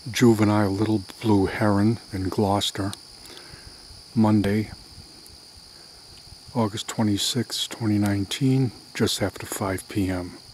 Juvenile little blue heron in Gloucester, Monday, August 26, 2019, just after 5 p.m.